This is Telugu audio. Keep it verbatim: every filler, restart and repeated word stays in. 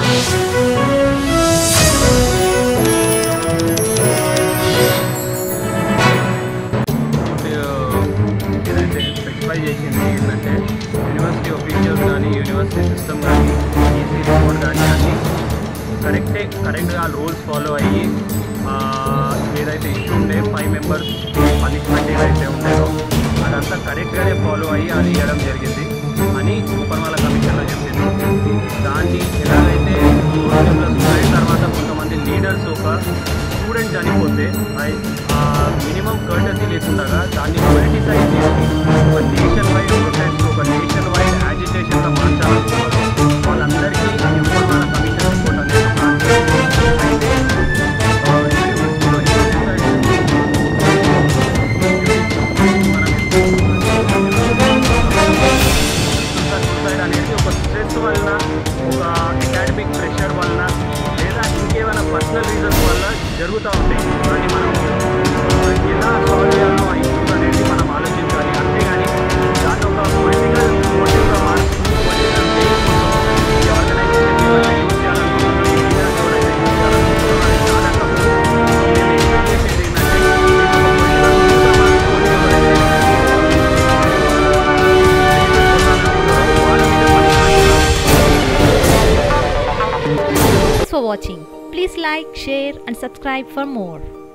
ఏదైతే స్పెసిఫై చేసింది ఏంటంటే యూనివర్సిటీ ఆఫీషియల్స్ కానీ యూనివర్సిటీ సిస్టమ్ కానీ ఈసీ రిపోర్ట్ కానీ అన్నీ కరెక్టే కరెక్ట్గా రూల్స్ ఫాలో అయ్యి ఏదైతే ఇష్యూ ఉండే ఫైవ్ మెంబర్స్ పనిష్మెంట్ ఏదైతే ఉండేదో అదంతా కరెక్ట్గానే ఫాలో అయ్యి అది ఇవ్వడం జరిగింది అని ఉపన్వాల కమిషన్లో చెప్పింది. దాన్ని ఎలాగైతే సూసైడ్ తర్వాత కొంతమంది లీడర్స్ ఒక స్టూడెంట్ చనిపోతే మినిమం కర్టసీ లేకుండా దాన్ని పొలిటిసైజ్ చేసి ఒక నేషన్ వైడ్ ప్రొటెస్ట్ ఒక నేషన్ వైడ్ యాజిటేషన్గా మార్చాలనుకున్నారు. వాళ్ళందరికీ ఉపన్వాల కమిషన్ రిపోర్ట్ అనేది అయితే సూసైడ్ అనేది ఒక స్ట్రెస్ వలన ఒక అకాడమిక్ ప్రెషర్ వలన లేదా ఇంకేమైనా పర్సనల్ రీజన్స్ వల్ల జరుగుతూ ఉంటాయి. కానీ మనం ఎలా సాల్వ్ చేయాలో ఆ ఇష్యూస్ అనేది మనం ఆలోచించాలి. అంతేగాని దాన్ని ఒక పొలిటికల్ మోటివ్గా మార్చి పొలిటికల్ గెయిన్ కోసం ఈ ఆర్గనైజేషన్ ఎవరైతే యూజ్ చేయాలనుకుంటున్నారో ఈ లీడర్స్ ఎవరైతే యూజ్ చేయాలనుకుంటున్నారో అది చాలా తప్పు. మేము ఎక్స్పెక్ట్ చేసేది ఏంటంటే Thanks for watching. Please like, share and subscribe for more.